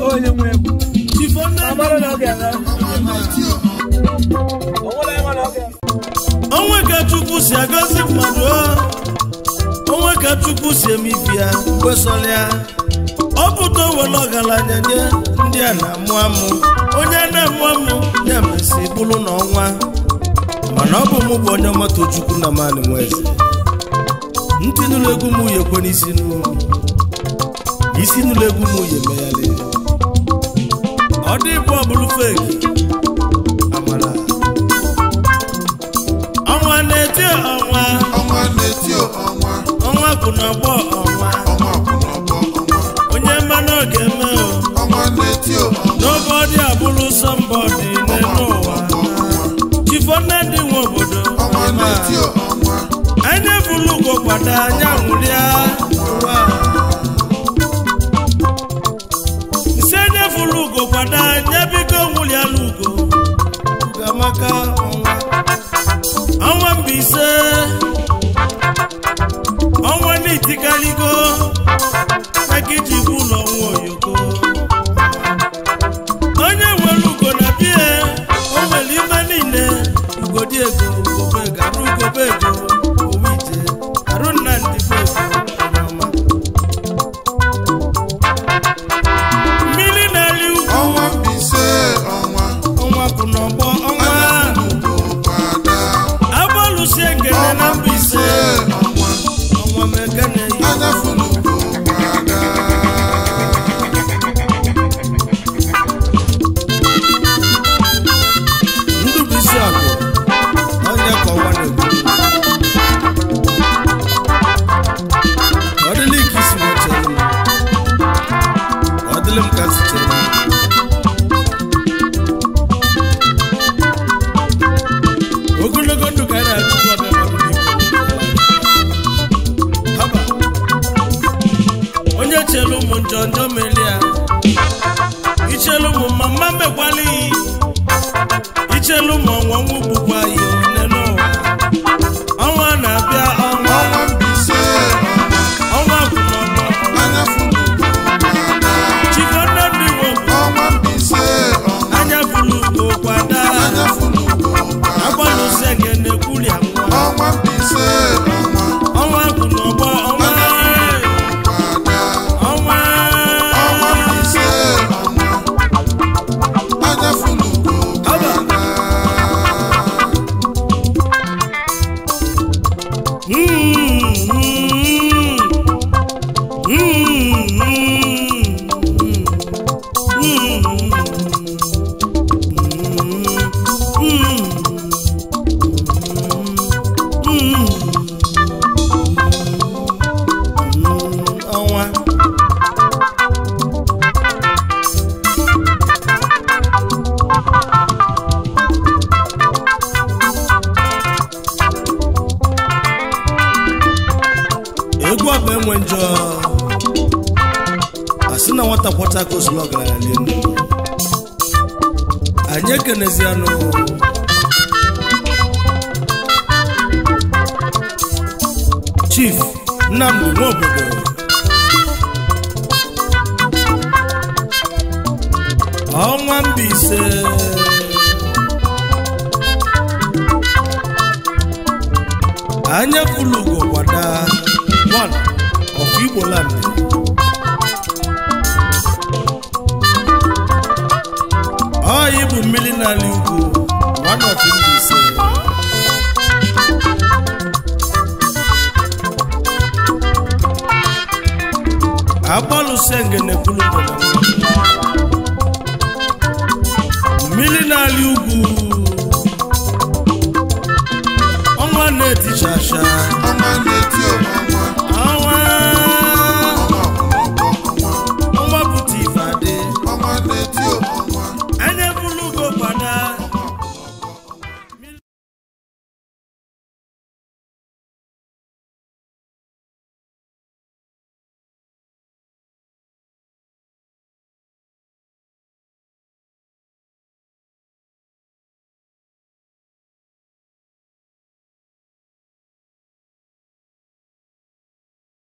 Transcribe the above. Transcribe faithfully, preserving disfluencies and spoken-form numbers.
onye nwe amara na oge na onwe ka Chukwu si agọzi mmadụ onwe ka Chukwu si emibia kwesolia ọ pụta wele ọgaranya nye ndị a na-amụ amụ onye na-amụ amụ ya mesị bụrụ n'ọnwa mana ọ bụ mụ bụ Onyeọma Tochukwu NNAMANI NWAEZE ntị n'ụlọ egwu m uye kwe n'isi n'ụlọ isi n'ụlọ egwu m uye megharị ọ dị bụ ọbụlụ feki amara ọnwa na-eti ọnwa ọnwa na-eti ọnwa ọnwa kwụ n'ọgbọ ọnwa ọnwa kwụ n'ọgbọ ọnwa onye mmanụ ga-eme ọnwa na-eti ọnwa nobody abụrụ somebody n'ụwa chifo nne dị nwe obodo ọnwa na-eti ọnwa anya bụrụ ugo kwada anya nwụrịa isi anya bụrụ ugo kwada anya biko nwụrịala ugo ugamaka ọnwa ọnwa Mbaise ọnwa n'itikaligo maka iji bụ ụlọ nwa oyoko onye nwere ugo na bie o nwere ife niile ugodi ego ugobego arụ ugobego owije arụ nna ndị bego ọma mmiri na-eli ugwu ọnwa Mbaise ọnwa ọnwa kwụ n'ọgbọ ọnwa agbalụsie ngene na Mbaise ọnwa ọnwa mekene anya funu kwada ndubisi agụ onye ka ọnwa na-egbu ọ dịla ike isi m chere m ọ dịla m ka si chere m ogologo ndụ ka a na-achụkwa ọbịa mmadụ haba onye chelu ụmụ njọ njọ melia ichelu ụmụ mama mekwali ichelu ụmụ ọnwụnwụ bụkwa ihe one n'ụwa ọnwa na-abịa ọnwa ọnwa Mbaise ọnwa bụ n'ọgbọ anya funu kwada chifo nne ndị nwe ọnwa Mbaise ọnwa anya bụrụ ugo kwada anya funu kwada agbalụsi ngene kwuli anwa ọnwa Mbaise ọnwa ọnwa bụ n'ọgbọ ọnwa kwada ọnwa ọnwa Mbaise ọnwa anya funu kwada ọnwa egwu ọbụ enwe njọ asị na nwata kwọta ka osulu ọgaranya n'elu anyị ekenezianụ Chief Nnamdi Nwobodo ọnwa Mbaise anya fulu ugo kwada one of Igbo land ọ ịbụ mmiri n'ala ugwu one of Mbaise agbalụsie ngene kwulu ugo mmiri n'ala ugwu ọnwa na-etichacha ọnwa